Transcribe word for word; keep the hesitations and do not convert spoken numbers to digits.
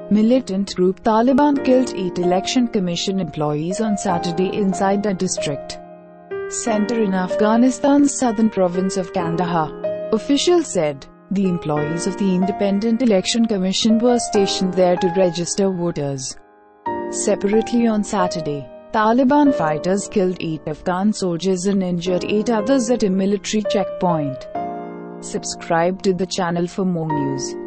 Militant group Taliban killed eight election commission employees on Saturday inside a district center in Afghanistan's southern province of Kandahar. Officials said the employees of the Independent Election Commission were stationed there to register voters. Separately on Saturday, Taliban fighters killed eight Afghan soldiers and injured eight others at a military checkpoint. Subscribe to the channel for more news.